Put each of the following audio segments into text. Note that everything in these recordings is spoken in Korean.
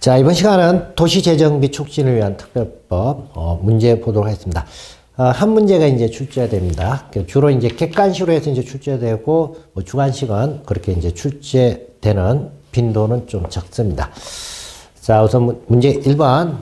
자, 이번 시간은 도시재정비 촉진을 위한 특별법 문제 보도록 하겠습니다. 한 문제가 이제 출제됩니다. 주로 이제 객관식으로 해서 이제 출제되고 주관식은 그렇게 이제 출제되는 빈도는 좀 적습니다. 자, 우선 문제 1번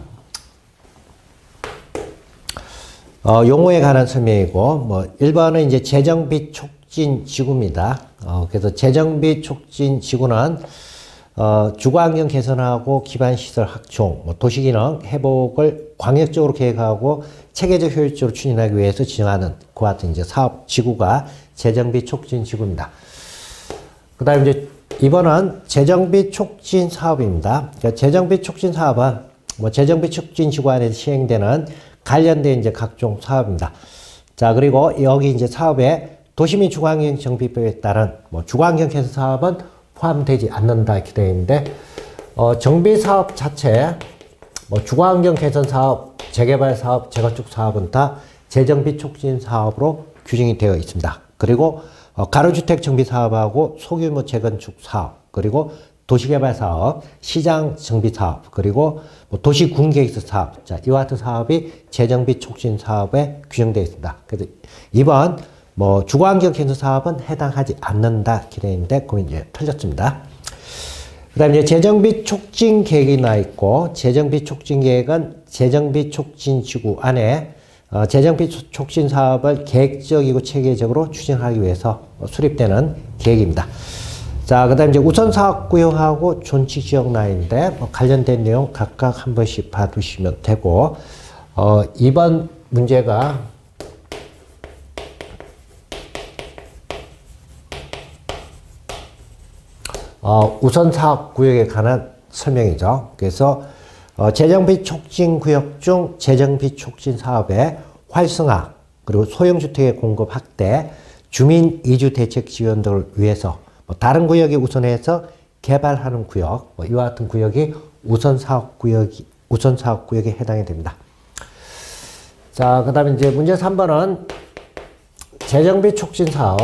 용어에 관한 설명이고 1번은 이제 재정비 촉진 지구입니다. 그래서 재정비 촉진 지구는 주거환경 개선하고 기반시설 확충, 도시기능 회복을 광역적으로 계획하고 체계적 효율적으로 추진하기 위해서 지정하는 그와 같은 이제 사업 지구가 재정비 촉진 지구입니다. 그 다음에 이제 2번은 재정비 촉진 사업입니다. 그러니까 재정비 촉진 사업은 재정비 촉진 지구 안에서 시행되는 관련된 이제 각종 사업입니다. 자, 그리고 여기 이제 사업에 도시민 주거환경 정비법에 따른 주거환경 개선 사업은 포함되지 않는다 이렇게 되어 있는데 정비 사업 자체, 주거환경 개선 사업, 재개발 사업, 재건축 사업은 다 재정비 촉진 사업으로 규정이 되어 있습니다. 그리고 가로주택 정비 사업하고 소규모 재건축 사업, 그리고 도시개발 사업, 시장 정비 사업, 그리고 도시군계획서 사업, 자, 이와 같은 사업이 재정비 촉진 사업에 규정되어 있습니다. 그래서 이번 주거환경 개선 사업은 해당하지 않는다 이렇게 되어 있는데 그건 이제 틀렸습니다. 그 다음에 이제 재정비 촉진 계획이 나 있고, 재정비 촉진 계획은 재정비 촉진 지구 안에 재정비 촉진 사업을 계획적이고 체계적으로 추진하기 위해서 수립되는 계획입니다. 자, 그 다음에 이제 우선 사업 구역하고 존치 지역 나 있는데 관련된 내용 각각 한 번씩 봐두시면 되고, 이번 문제가 우선 사업 구역에 관한 설명이죠. 그래서 재정비 촉진 구역 중 재정비 촉진 사업의 활성화, 그리고 소형주택의 공급 확대, 주민 이주 대책 지원 등을 위해서 다른 구역에 우선해서 개발하는 구역, 이와 같은 구역이 우선 사업 구역에 해당이 됩니다. 자, 그 다음에 이제 문제 3번은 재정비 촉진 사업,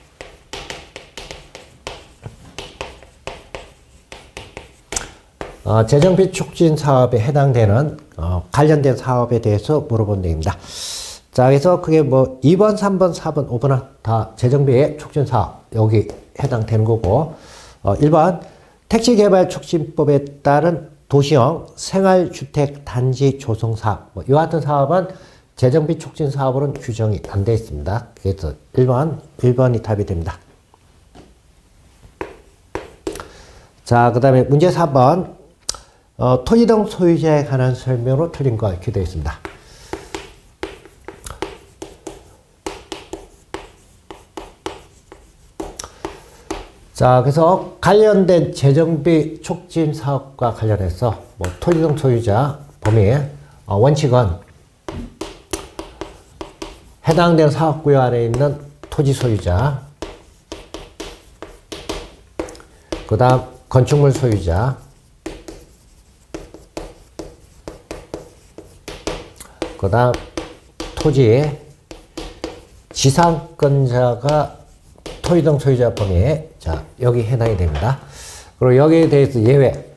재정비 촉진 사업에 해당되는 관련된 사업에 대해서 물어본 내용입니다. 자, 그래서 그게 2번, 3번, 4번, 5번은 다 재정비 촉진 사업 여기 해당되는 거고, 1번 택지개발 촉진법에 따른 도시형 생활주택 단지 조성 사업, 이와 같은 사업은 재정비 촉진 사업으로는 규정이 안 되어 있습니다. 그래서 1번이 답이 됩니다. 자, 그 다음에 문제 4번 토지 등 소유자에 관한 설명으로 틀린 거 이렇게 되어 있습니다. 자, 그래서 관련된 재정비 촉진 사업과 관련해서 토지 등 소유자 범위 원칙은 해당된 사업구역 안에 있는 토지 소유자, 그 다음 건축물 소유자, 그 다음 토지 지상권자가 토지 등 소유자 범위에 자, 여기 해당이 됩니다. 그리고 여기에 대해서 예외.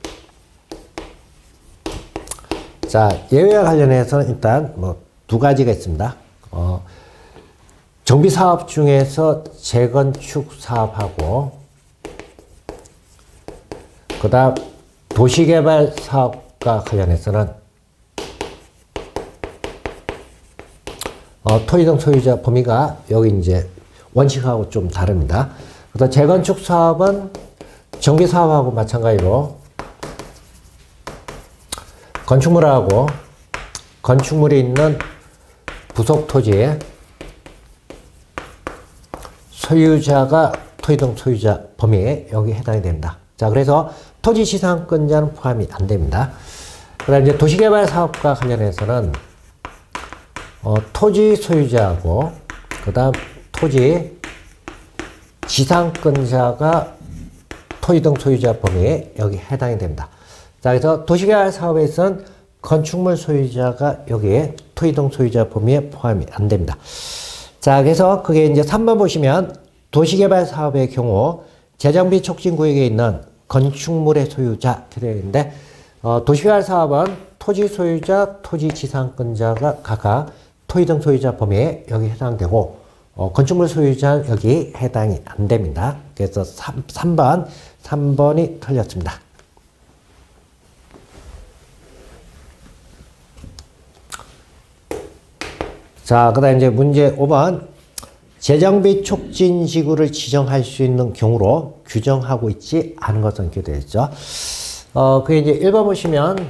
자, 예외와 관련해서는 일단 두 가지가 있습니다. 정비 사업 중에서 재건축 사업하고, 그 다음 도시개발 사업과 관련해서는 토지 등 소유자 범위가 여기 이제 원칙하고 좀 다릅니다. 그래서 재건축 사업은 정비 사업하고 마찬가지로 건축물하고 건축물이 있는 부속 토지에 소유자가 토지 등 소유자 범위에 여기 해당이 됩니다. 자, 그래서 토지 지상권자는 포함이 안 됩니다. 그 다음에 이제 도시개발 사업과 관련해서는 토지 소유자하고 그 다음 토지 지상권자가 토지 등 소유자 범위에 여기 해당이 됩니다. 자, 그래서 도시개발 사업에서는 건축물 소유자가 여기에 토지 등 소유자 범위에 포함이 안 됩니다. 자, 그래서 그게 이제 3번 보시면 도시개발 사업의 경우 재정비 촉진 구역에 있는 건축물의 소유자 이렇게 되어 있는데 도시개발 사업은 토지 소유자, 토지 지상권자가 각각 토지 등 소유자 범위에 여기 해당되고, 건축물 소유자는 여기 해당이 안 됩니다. 그래서 3번이 틀렸습니다. 자, 그 다음 이제 문제 5번. 재정비 촉진 지구를 지정할 수 있는 경우로 규정하고 있지 않은 것은 이렇게 되어 있죠. 그게 이제 1번 보시면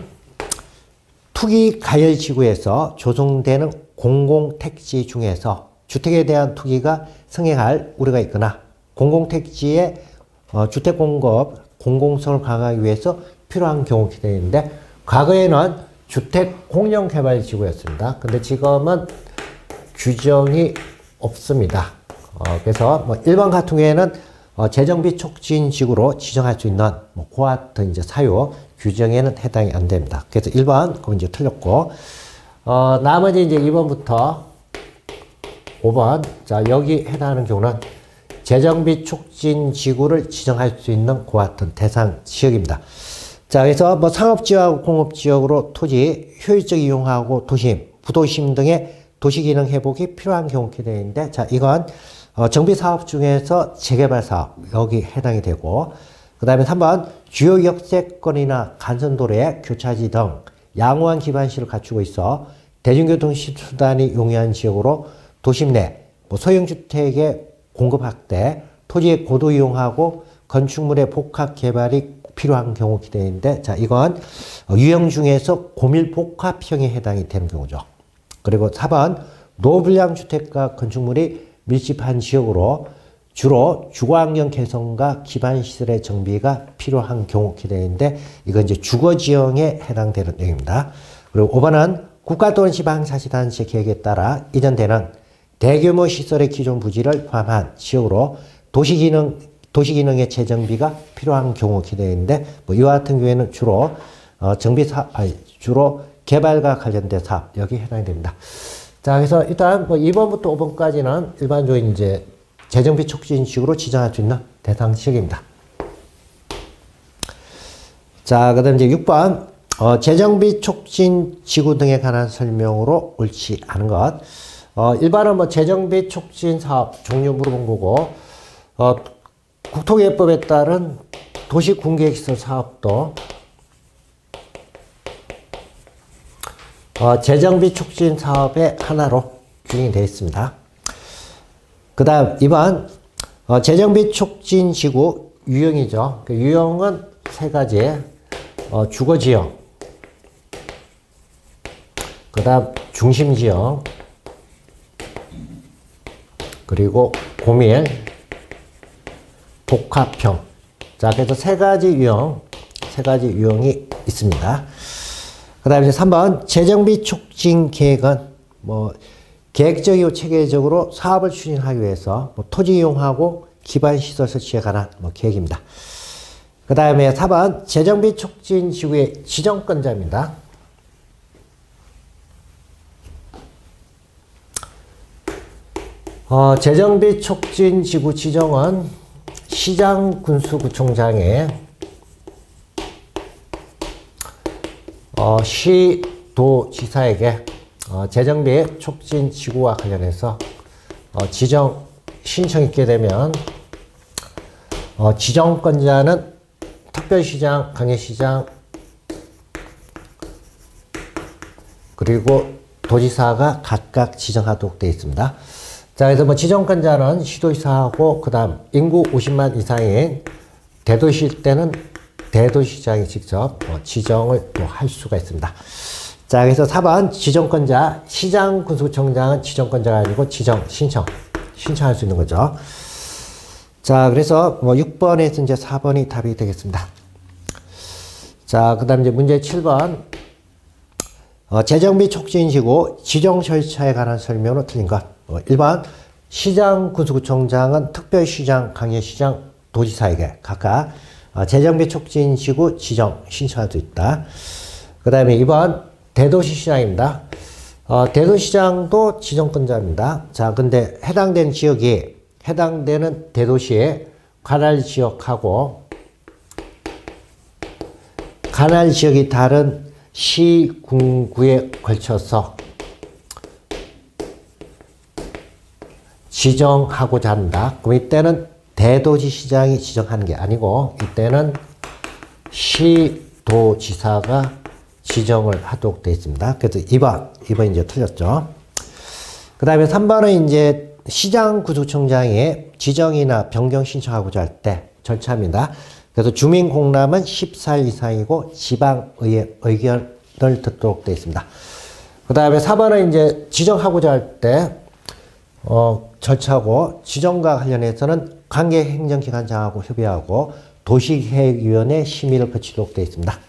투기 가열 지구에서 조성되는 공공택지 중에서 주택에 대한 투기가 성행할 우려가 있거나 공공택지의 주택 공급, 공공성을 강화하기 위해서 필요한 경우 기대되어 있는데, 과거에는 주택 공영 개발 지구였습니다. 근데 지금은 규정이 없습니다. 그래서 뭐 1번 같은 경우에는 재정비 촉진 지구로 지정할 수 있는 그와 같은 이제 사유 규정에는 해당이 안 됩니다. 그래서 1번 그건 이제 틀렸고, 나머지 이제 2번부터 5번, 자 여기 해당하는 경우는 재정비 촉진 지구를 지정할 수 있는 그와 같은 대상 지역입니다. 자, 그래서 뭐 상업지역하고 공업지역으로 토지 효율적 이용하고 도심, 부도심 등의 도시기능 회복이 필요한 경우 기대되어 있는데, 자, 이건 정비사업 중에서 재개발사업 여기 해당이 되고, 그 다음에 3번 주요 역세권이나 간선도로의 교차지 등 양호한 기반시를 갖추고 있어 대중교통 수단이 용이한 지역으로 도심 내 소형주택의 공급 확대, 토지의 고도 이용하고 건축물의 복합 개발이 필요한 경우 기대되어 있는데, 자, 이건 유형 중에서 고밀 복합형에 해당이 되는 경우죠. 그리고 4번 노불량 주택과 건축물이 밀집한 지역으로 주로 주거환경 개선과 기반시설의 정비가 필요한 경우 기대되어 있는데, 이건 이제 주거지형에 해당되는 내용입니다. 그리고 5번은 국가 또는 지방자치단체 계획에 따라 이전되는 대규모 시설의 기존 부지를 포함한 지역으로 도시기능의 재정비가 필요한 경우 기대되어 있는데, 뭐 이와 같은 경우에는 주로 주로 개발과 관련된 사업 여기 해당이 됩니다. 자, 그래서 일단 뭐 2번부터 5번까지는 일반적인 이제 재정비 촉진 지구로 지정할 수 있는 대상 지역입니다. 자, 그다음 이제 6번 재정비 촉진 지구 등에 관한 설명으로 옳지 않은 것. 1번은 뭐 재정비 촉진 사업 종류 물어본 거고, 국토개혁법에 따른 도시군계획시설 사업도 재정비 촉진 사업의 하나로 규정이 되어 있습니다. 그 다음 2번 재정비 촉진 지구 유형이죠. 그 유형은 세 가지. 주거지형, 그 다음 중심지형, 그리고 고밀 복합형. 자, 그래서 세 가지 유형이 있습니다. 그 다음에 3번 재정비 촉진 계획은 뭐 계획적이고 체계적으로 사업을 추진하기 위해서 토지 이용하고 기반시설 설치에 관한 계획입니다. 그 다음에 4번 재정비 촉진 지구의 지정권자입니다. 재정비 촉진 지구 지정은 시장군수구청장의 시도지사에게 재정비 촉진 지구와 관련해서 지정 신청이 있게 되면 지정권자는 특별시장, 광역시장, 그리고 도지사가 각각 지정하도록 되어 있습니다. 자, 그래서 뭐 지정권자는 시도지사하고 그 다음 인구 50만 이상인 대도시일 때는 대도시장이 직접 지정을 또 할 수가 있습니다. 자, 그래서 4번 지정권자, 시장군수청장은 지정권자가 아니고 신청할 수 있는 거죠. 자, 그래서 뭐 6번에서 이제 4번이 답이 되겠습니다. 자, 그 다음 이제 문제 7번. 재정비 촉진지구 지정 절차에 관한 설명으로 틀린 것. 1번 시장군수구청장은 특별시장, 광역시장, 도지사에게 각각 재정비 촉진지구 지정 신청할 수 있다. 그 다음에 2번 대도시시장입니다. 대도시장도 지정권자입니다. 자, 근데 해당되는 지역이 해당되는 대도시의 관할 지역하고 관할 지역이 다른 시, 군구에 걸쳐서 지정하고자 한다. 그럼 이때는 대도시시장이 지정하는 게 아니고 이때는 시도지사가 지정을 하도록 되어 있습니다. 그래서 2번 이제 틀렸죠. 그 다음에 3번은 이제 시장구청장이 지정이나 변경 신청하고자 할 때 절차입니다. 그래서 주민공람은 14일 이상이고 지방의회 의견을 듣도록 되어 있습니다. 그 다음에 4번은 이제 지정하고자 할 때 절차고 지정과 관련해서는 관계행정기관장하고 협의하고 도시계획위원회 심의를 거치도록 되어 있습니다.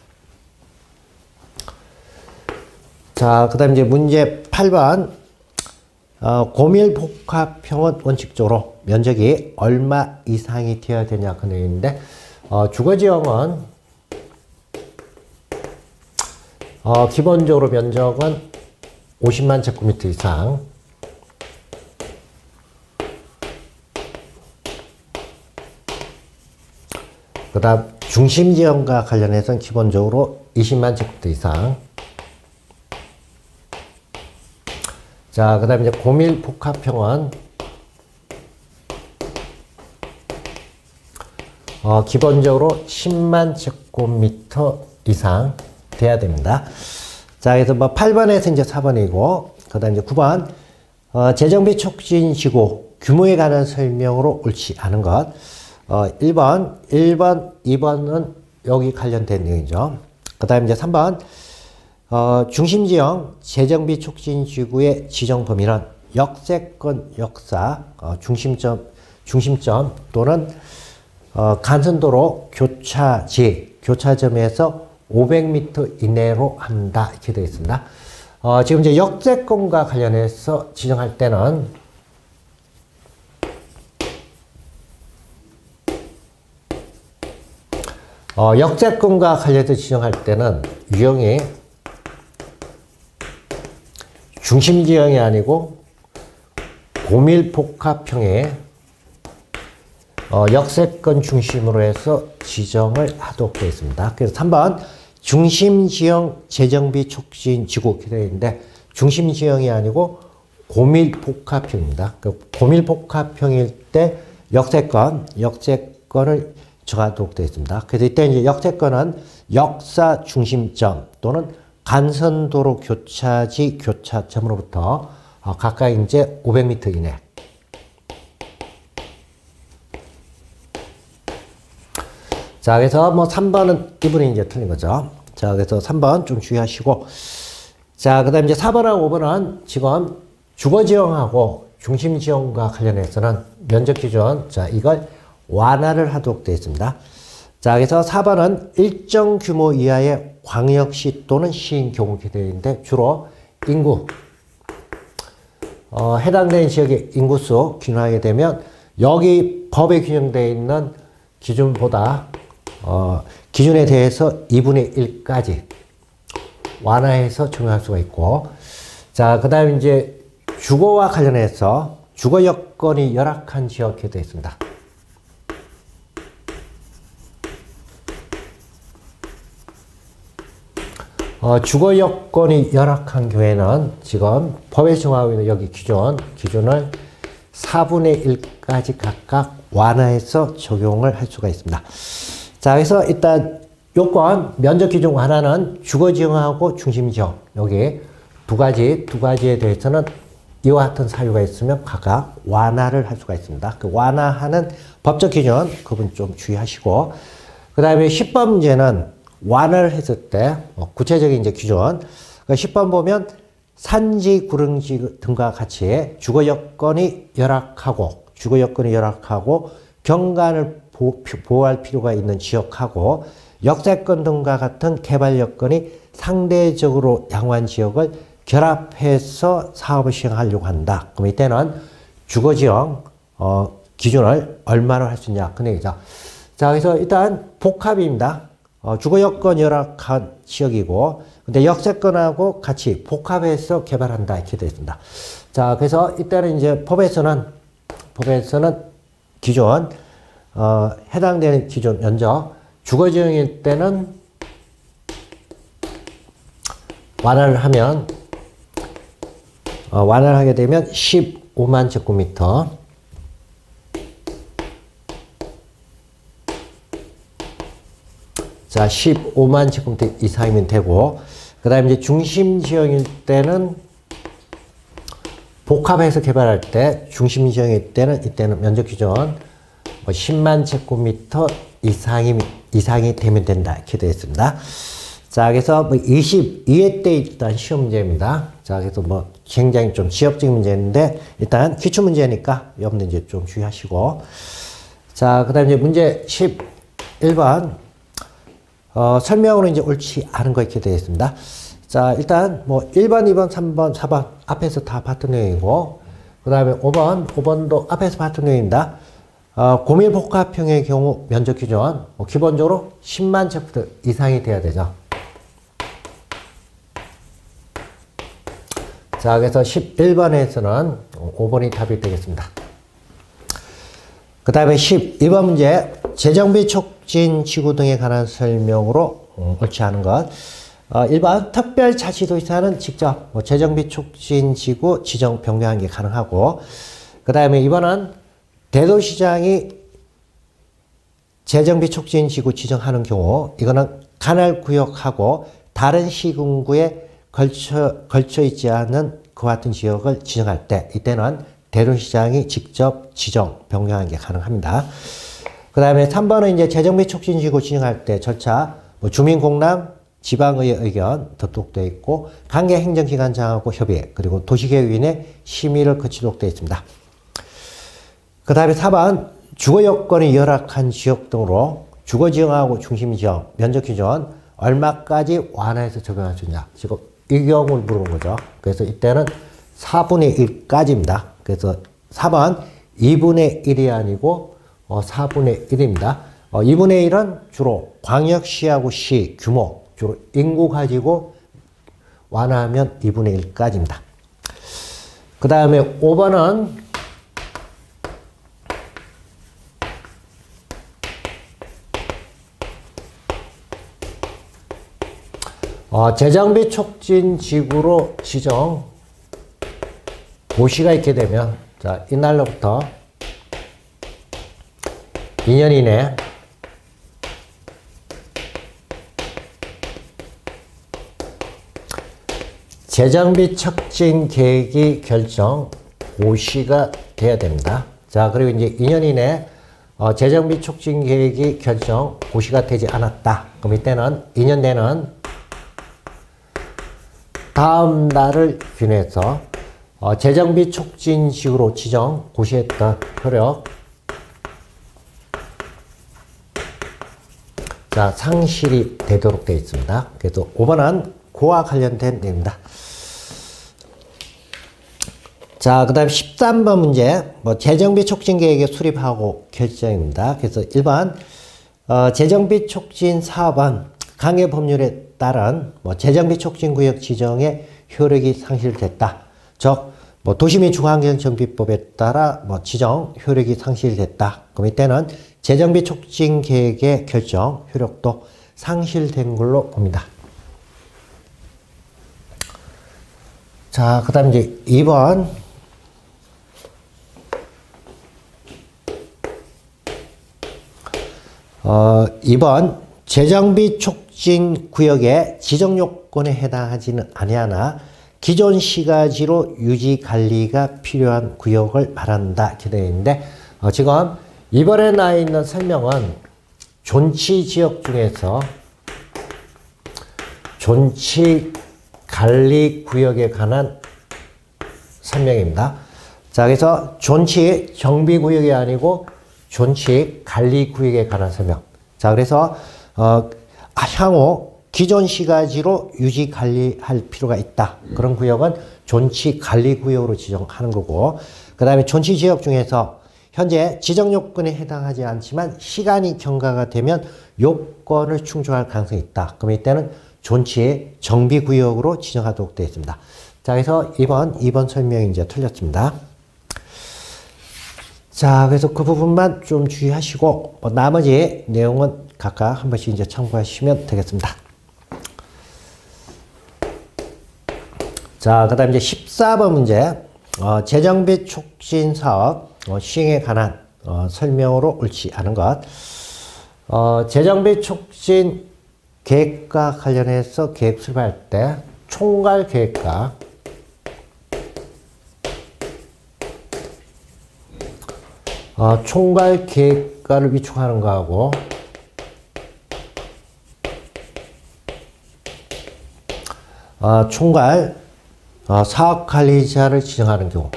자, 그 다음 이제 문제 8번. 고밀복합형은 원칙적으로 면적이 얼마 이상이 되어야 되냐 그 내용인데, 주거지형은 기본적으로 면적은 50만 제곱미터 이상, 그 다음 중심지형과 관련해서는 기본적으로 20만 제곱미터 이상. 자, 그 다음에 이제 고밀복합형은 기본적으로 10만 제곱미터 이상 돼야 됩니다. 자, 그래서 뭐 8번에서 이제 4번이고, 그 다음 이제 9번, 재정비 촉진시고 규모에 관한 설명으로 옳지 않은 것. 1번, 2번은 여기 관련된 내용이죠. 그 다음에 이제 3번, 중심지형 재정비 촉진지구의 지정 범위는 역세권 역사, 중심점 또는 간선도로 교차점에서 500m 이내로 한다. 이렇게 되어 있습니다. 지금 이제 역세권과 관련해서 지정할 때는 역세권과 관련해서 지정할 때는 유형이 중심지형이 아니고 고밀복합형의 역세권 중심으로 해서 지정을 하도록 되어 있습니다. 그래서 3번 중심지형 재정비 촉진지구 이렇게 되어 있는데, 중심지형이 아니고 고밀복합형입니다. 고밀복합형일 때 역세권을 정하도록 되어 있습니다. 그래서 이때 이제 역세권은 역사 중심점 또는 간선도로 교차점으로부터 각각 이제 500m 이내. 자, 그래서 뭐 3번은 이분이 이제 틀린 거죠. 자, 그래서 3번 좀 주의하시고. 자, 그 다음에 이제 4번하고 5번은 지금 주거지형하고 중심지형과 관련해서는 면적기준, 자, 이걸 완화를 하도록 되어 있습니다. 자, 그래서 4번은 일정 규모 이하의 광역시 또는 시인 경우 이렇게 되어 있는데, 주로 인구, 해당되는 지역의 인구수 균하게 되면 여기 법에 규정되어 있는 기준보다 기준에 대해서 2분의 1까지 완화해서 적용할 수가 있고, 자, 그 다음에 이제 주거와 관련해서 주거 여건이 열악한 지역 이렇게 되어 있습니다. 주거 여건이 열악한 경우에는 지금 법에 정하고 있는 여기 기준을 4분의 1까지 각각 완화해서 적용을 할 수가 있습니다. 자, 그래서 일단 요건 면적 기준 완화는 주거지형하고 중심지형 여기 두 가지에 대해서는 이와 같은 사유가 있으면 각각 완화를 할 수가 있습니다. 그 완화하는 법적 기준 그분 좀 주의하시고, 그 다음에 10번 문제는 완화를 했을 때 구체적인 이제 기준. 그러니까 10번 보면 산지, 구릉지 등과 같이 주거 여건이 열악하고 경관을 보호할 필요가 있는 지역하고 역세권 등과 같은 개발 여건이 상대적으로 양호한 지역을 결합해서 사업을 시행하려고 한다. 그럼 이때는 주거지형 기준을 얼마로 할 수 있냐 그 얘기죠. 자, 그래서 일단 복합입니다. 주거 여건 열악한 지역이고, 근데 역세권하고 같이 복합해서 개발한다 이렇게 되어 있습니다. 자, 그래서 이때는 이제 법에서는 기준 해당되는 기준 면적 주거지형일 때는 완화를 하면, 완화를 하게 되면 15만 제곱미터. 자, 15만 제곱미터 이상이면 되고, 그 다음에 이제 중심 지형일 때는 복합해서 개발할 때, 중심 지형일 때는 이때는 면적 기준 10만 제곱미터 이상이 되면 된다. 이렇게 되어 있습니다. 자, 그래서 22회 때 일단 시험 문제입니다. 자, 그래서 굉장히 좀 지역적인 문제인데, 일단 기출 문제니까 여러분들 이제 좀 주의하시고. 자, 그 다음에 이제 문제 11번. 설명으로 이제 옳지 않은 거 이렇게 되어 있습니다. 자, 일단 1번, 2번, 3번, 4번 앞에서 다 봤던 내용이고, 그 다음에 5번도 앞에서 봤던 내용입니다. 고밀복합형의 경우 면적 기준 기본적으로 10만 제곱미터 이상이 돼야 되죠. 자, 그래서 11번에서는 5번이 답이 되겠습니다. 그 다음에 12번 문제, 재정비 촉진 지구 등에 관한 설명으로 옳지 않은 것. 1번 특별자치도시사는 직접 재정비 촉진 지구 지정 변경하는 게 가능하고, 그 다음에 2번은 대도시장이 재정비 촉진 지구 지정하는 경우 이거는 관할구역하고 다른 시군구에 걸쳐 있지 않은 그와 같은 지역을 지정할 때 이때는 대도시장이 직접 지정 변경하는 게 가능합니다. 그 다음에 3번은 이제 재정비 촉진 지구 지정할 때 절차 주민공람, 지방의회 의견 덧독되어 있고 관계 행정기관장하고 협의 그리고 도시계획위원회 심의를 거치도록 되어 있습니다. 그 다음에 4번 주거 여건이 열악한 지역 등으로 주거 지형하고 중심 지형 면적 기준 얼마까지 완화해서 적용할 수 있냐. 지금 이 경우를 물어본 거죠. 그래서 이때는 4분의 1까지입니다. 그래서 4번 2분의 1이 아니고 4분의 1입니다. 2분의 1은 주로 광역시하고 시 규모, 주로 인구 가지고 완화하면 2분의 1까지입니다. 그 다음에 5번은 재정비 촉진 지구로 지정 고시가 있게 되면 자, 이날로부터 2년 이내 재정비 촉진 계획이 결정 고시가 돼야 됩니다. 자, 그리고 이제 2년 이내 재정비 촉진 계획이 결정 고시가 되지 않았다. 그럼 이때는 2년 내는 다음 날을 균해서 재정비 촉진 지구로 지정 고시했던 효력 자, 상실이 되도록 되어 있습니다. 그래서 5번은 그와 관련된 내용입니다. 자, 그 다음 13번 문제 재정비 촉진 계획에 수립하고 결정입니다. 그래서 1번 재정비 촉진 사업은 강의 법률에 따른 재정비 촉진 구역 지정의 효력이 상실됐다. 즉 도시 및 중앙경정비법에 따라 지정 효력이 상실됐다. 그럼 이때는 재정비 촉진 계획의 결정 효력도 상실된 걸로 봅니다. 자, 그 다음 이제 2번. 2번 재정비 촉진 구역의 지정 요건에 해당하지는 아니하나 기존 시가지로 유지 관리가 필요한 구역을 말한다. 이렇게 되어 있는데 지금 이번에 나와 있는 설명은 존치 지역 중에서 존치 관리 구역에 관한 설명입니다. 자, 그래서 존치 정비 구역이 아니고 존치 관리 구역에 관한 설명. 자, 그래서 향후 기존 시가지로 유지 관리할 필요가 있다. 그런 구역은 존치 관리 구역으로 지정하는 거고, 그 다음에 존치 지역 중에서 현재 지정 요건에 해당하지 않지만 시간이 경과가 되면 요건을 충족할 가능성이 있다. 그럼 이때는 존치 정비 구역으로 지정하도록 되어 있습니다. 자, 그래서 2번 설명이 이제 틀렸습니다. 자, 그래서 그 부분만 좀 주의하시고 나머지 내용은 각각 한 번씩 이제 참고하시면 되겠습니다. 자, 그 다음 이제 14번 문제. 재정비 촉진 사업 시행에 관한 설명으로 옳지 않은 것. 재정비 촉진 계획과 관련해서 계획 수립할 때 총괄 계획과 총괄 계획과를 위촉하는 거하고 총괄 사업관리자를 지정하는 경우.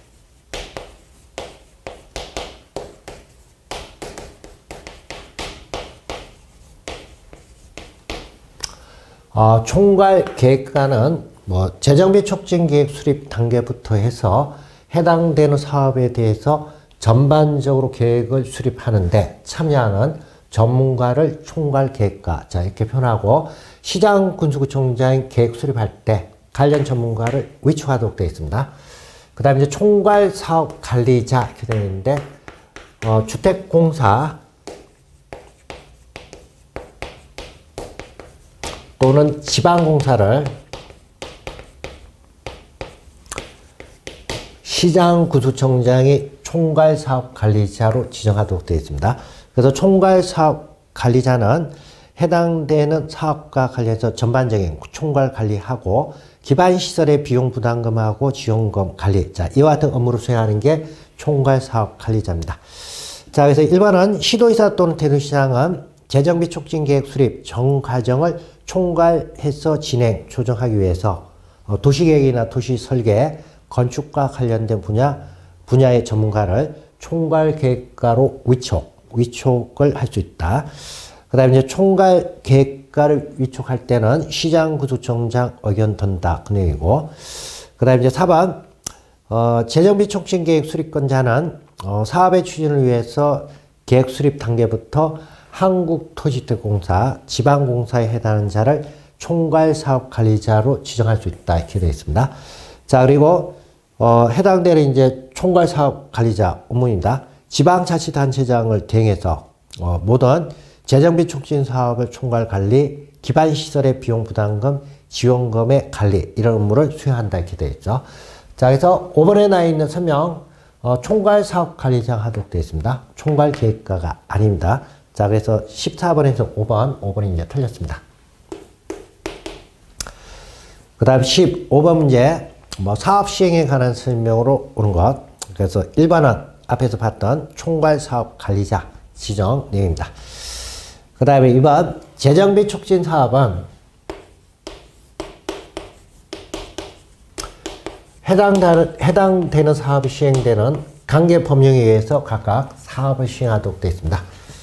총괄 계획과는 재정비 촉진 계획 수립 단계부터 해서 해당되는 사업에 대해서 전반적으로 계획을 수립하는데 참여하는 전문가를 총괄 계획과 자 이렇게 표현하고 시장군수구청장이 계획 수립할 때 관련 전문가를 위촉하도록 되어 있습니다. 그 다음에 이제 총괄 사업 관리자 이렇게 되어 있는데 주택공사 또는 지방공사를 시장군수청장이 총괄사업관리자로 지정하도록 되어 있습니다. 그래서 총괄사업관리자는 해당되는 사업과 관련해서 전반적인 총괄관리하고 기반시설의 비용부담금하고 지원금 관리, 자 이와 같은 업무를 수행하는 게 총괄사업관리자입니다. 자 그래서 1번은 시도의사 또는 대도시장은 재정비 촉진계획 수립 전 과정을 총괄해서 진행, 조정하기 위해서 도시계획이나 도시설계, 건축과 관련된 분야의 전문가를 총괄계획가로 위촉을 할 수 있다. 그 다음에 이제 총괄계획가를 위촉할 때는 시장군수청장 의견 든다. 그 내용이고. 그 다음에 이제 4번, 재정비 촉진계획 수립권자는 사업의 추진을 위해서 계획 수립 단계부터 한국토지주택공사, 지방공사에 해당하는 자를 총괄사업관리자로 지정할 수 있다. 이렇게 되어 있습니다. 자, 그리고, 해당되는 이제 총괄사업관리자 업무입니다. 지방자치단체장을 대행해서, 모든 재정비 촉진 사업을 총괄관리, 기반시설의 비용부담금, 지원금의 관리, 이런 업무를 수행한다. 이렇게 되어 있죠. 자, 그래서 5번에 나와 있는 설명, 총괄사업관리자 하도록 되어 있습니다. 총괄계획가가 아닙니다. 자, 그래서 14번에서 5번이 이제 틀렸습니다. 그 다음 15번 문제, 사업 시행에 관한 설명으로 오는 것. 그래서 1번은 앞에서 봤던 총괄사업관리자 지정 내용입니다. 그 다음에 2번, 재정비 촉진 사업은 해당되는 사업이 시행되는 관계 법령에 의해서 각각 사업을 시행하도록 되어 있습니다.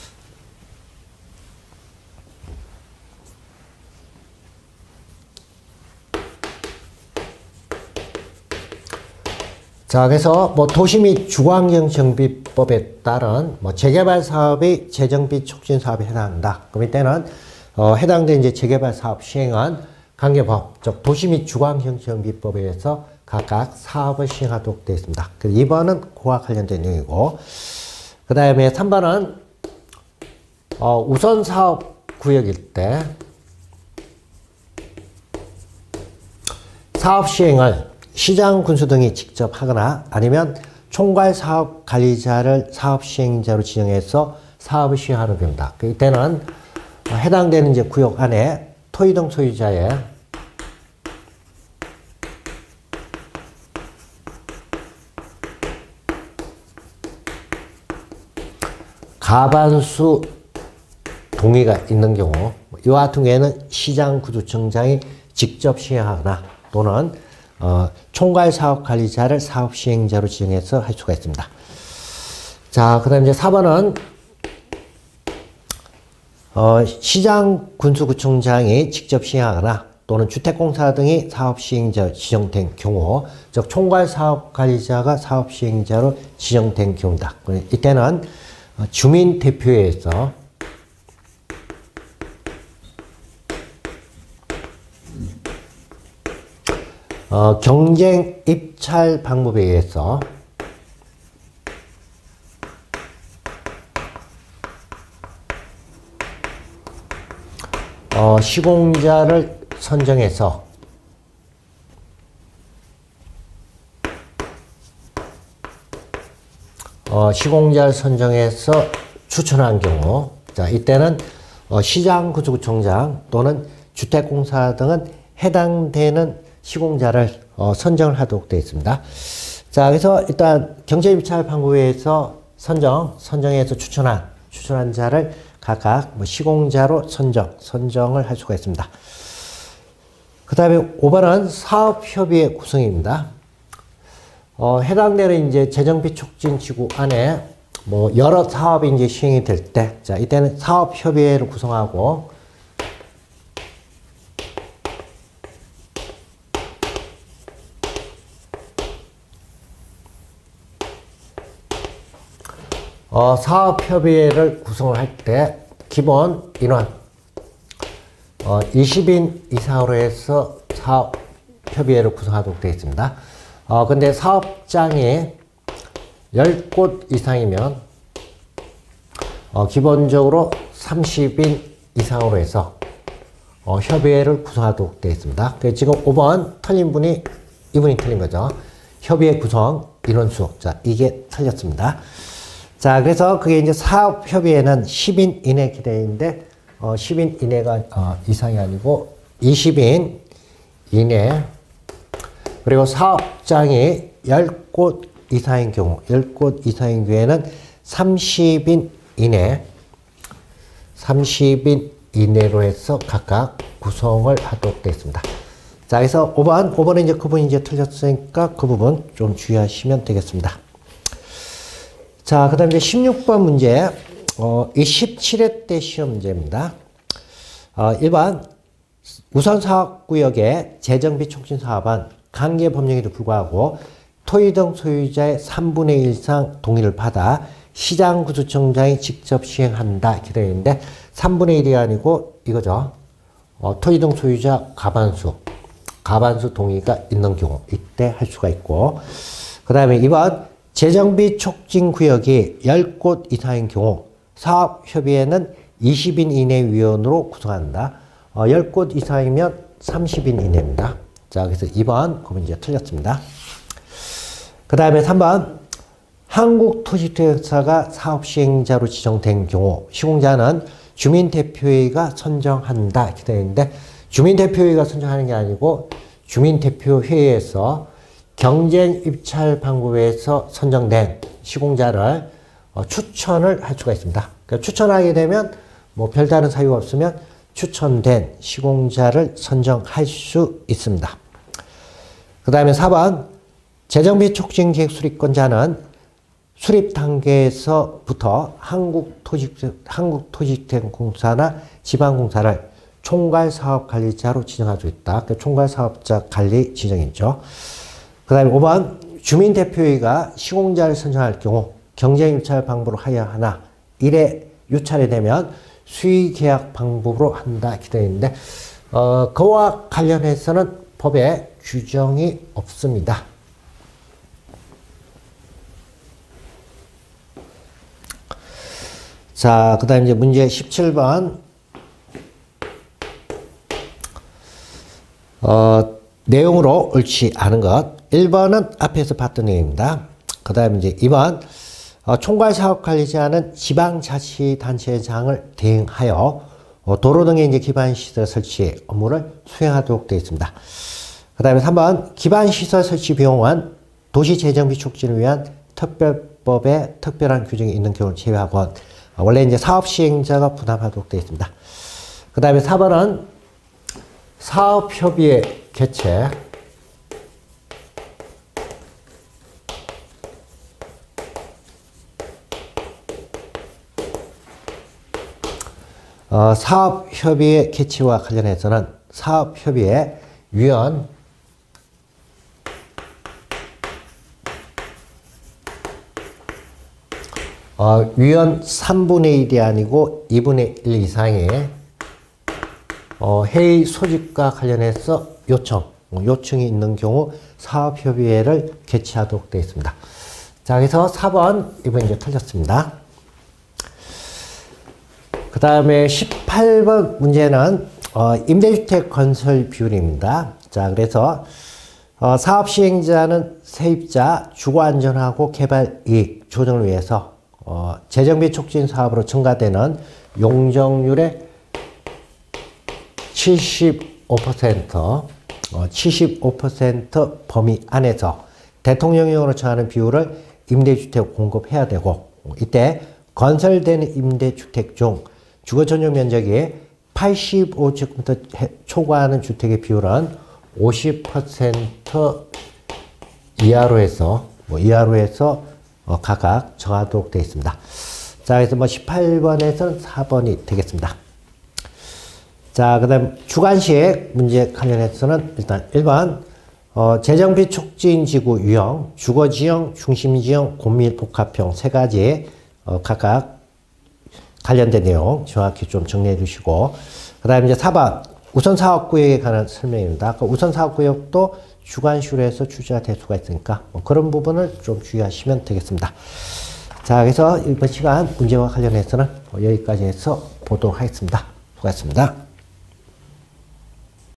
자, 그래서 도시 및 주거환경 정비법에 따른 재개발 사업이 재정비 촉진 사업에 해당한다. 그럼 이때는 해당된 이제 재개발 사업 시행한 관계법, 즉 도시 및 주거환경 정비법에 의해서 각각 사업을 시행하도록 되어 있습니다. 2번은 그와 관련된 내용이고, 그 다음에 3번은 우선 사업 구역일 때 사업 시행을 시장 군수 등이 직접 하거나 아니면 총괄사업관리자를 사업시행자로 지정해서 사업을 시행하는 겁니다. 이때는 해당되는 이제 구역 안에 토지 등 소유자의 과반수 동의가 있는 경우, 이와 같은 경우에는 시장군수청장이 직접 시행하거나 또는 총괄사업관리자를 사업시행자로 지정해서 할 수가 있습니다. 자, 그 다음 이제 4번은 시장군수구청장이 직접 시행하거나 또는 주택공사 등이 사업시행자 지정된 경우, 즉 총괄사업관리자가 사업시행자로 지정된 경우다. 이때는 주민대표회에서 경쟁 입찰 방법에 의해서 시공자를 선정해서 시공자를 선정해서 추천한 경우, 자, 이때는 시장구조구청장 또는 주택공사 등은 해당되는 시공자를 선정을 하도록 되어 있습니다. 자, 그래서 일단 경제입찰방법에서 선정해서 추천한 자를 각각 뭐 시공자로 선정을 할 수가 있습니다. 그 다음에 5번은 사업협의회 구성입니다. 해당되는 이제 재정비 촉진 지구 안에 뭐 여러 사업이 이제 시행이 될 때, 자, 이때는 사업협의회를 구성하고, 사업협의회를 구성을 할 때 기본 인원 20인 이상으로 해서 사업협의회를 구성하도록 되어 있습니다. 근데 사업장이 10곳 이상이면 기본적으로 30인 이상으로 해서 협의회를 구성하도록 되어 있습니다. 지금 5번 틀린 분이 이분이 틀린 거죠. 협의회 구성 인원수. 자, 이게 틀렸습니다. 자, 그래서 그게 이제 사업협의회는 10인 이내 기대인데 10인 이내가 이상이 아니고 20인 이내, 그리고 사업장이 10곳 이상인 경우, 10곳 이상인 경우에는 30인 이내로 해서 각각 구성을 하도록 되어 있습니다. 자, 그래서 5번은 이제 그 부분이 이제 틀렸으니까 그 부분 좀 주의하시면 되겠습니다. 자, 그 다음에 이제 16번 문제, 이 17회 때 시험 문제입니다. 1번, 우선사업구역의 재정비 촉진 사업은 관계 법령에도 불구하고 토지 등 소유자의 3분의 1 이상 동의를 받아 시장구조청장이 직접 시행한다. 이렇게 되어 있는데 3분의 1이 아니고 이거죠. 토지 등 소유자 과반수 동의가 있는 경우 이때 할 수가 있고, 그 다음에 2번 재정비 촉진 구역이 10곳 이상인 경우 사업협의회는 20인 이내 위원으로 구성한다. 10곳 이상이면 30인 이내입니다. 자, 그래서 2번 그 문제 틀렸습니다. 그 다음에 3번 한국토지투자가 사업시행자로 지정된 경우 시공자는 주민대표회의가 선정한다. 이렇게 되어 있는데 주민대표회의가 선정하는 게 아니고 주민대표회의에서 경쟁입찰방법에서 선정된 시공자를 추천을 할 수가 있습니다. 그러니까 추천하게 되면 뭐 별다른 사유가 없으면 추천된 시공자를 선정할 수 있습니다. 그 다음에 4번 재정비 촉진 계획 수립권자는 수립 단계에서부터 한국토지주택공사나 지방공사를 총괄사업관리자로 지정할 수 있다. 그러니까 총괄사업자 관리 지정이죠. 그 다음에 5번 주민대표회의가 시공자를 선정할 경우 경쟁유찰 방법으로 하여야 하나 1회 유찰이 되면 수의계약 방법으로 한다. 이렇게 되어 있는데 그와 관련해서는 법에 규정이 없습니다. 자, 그 다음 이제 문제 17번. 내용으로 옳지 않은 것. 1번은 앞에서 봤던 내용입니다. 그 다음에 이제 2번. 총괄사업관리자는 지방자치단체장을 대행하여 도로 등의 이제 기반시설 설치 업무를 수행하도록 되어 있습니다. 그 다음에 3번. 기반시설 설치 비용은 도시재정비 촉진을 위한 특별법에 특별한 규정이 있는 경우를 제외하고 원래 이제 사업시행자가 부담하도록 되어 있습니다. 그 다음에 4번은 사업협의회 개최, 사업협의회 개최와 관련해서는 사업협의회 위원 위원 3분의 1이 아니고 2분의 1 이상의 회의 소집과 관련해서 요청이 있는 경우 사업협의회를 개최하도록 되어 있습니다. 자, 그래서 4번 이번 이제 틀렸습니다. 그 다음에 18번 문제는 임대주택 건설 비율입니다. 자, 그래서 사업 시행자는 세입자 주거안전하고 개발 이익 조정을 위해서 재정비 촉진 사업으로 증가되는 용적률의 75% 범위 안에서 대통령령으로 정하는 비율을 임대주택 공급해야 되고, 이때 건설되는 임대주택 중 주거전용 면적이 85제곱미터 초과하는 주택의 비율은 50% 이하로 해서 각각 정하도록 되어 있습니다. 자, 그래서 18번에서는 4번이 되겠습니다. 자, 그 다음 주관식 문제 관련해서는 일단 1번 재정비 촉진지구 유형, 주거지형, 중심지형, 곤밀복합형 세 가지 각각 관련된 내용 정확히 좀 정리해 주시고, 그 다음에 이제 4번 우선사업구역에 관한 설명입니다. 아까 우선사업구역도 주관식으로 해서 출제가 될 수가 있으니까 그런 부분을 좀 주의하시면 되겠습니다. 자, 그래서 이번 시간 문제와 관련해서는 여기까지 해서 보도록 하겠습니다. 수고하셨습니다.